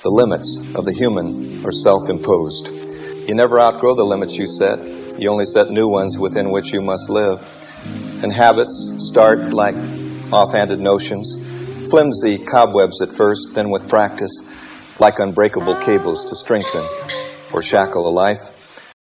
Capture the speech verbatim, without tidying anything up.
The limits of the human are self-imposed. You never outgrow the limits you set. You only set new ones within which you must live. And habits start like offhanded notions, flimsy cobwebs at first, then with practice, like unbreakable cables to strengthen or shackle a life.